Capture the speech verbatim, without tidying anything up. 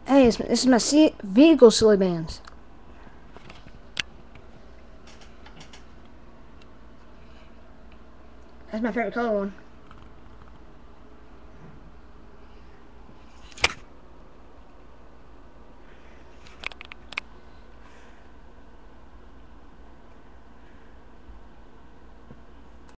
Hey, it's, this is my C vehicle silly bands. That's my favorite color one.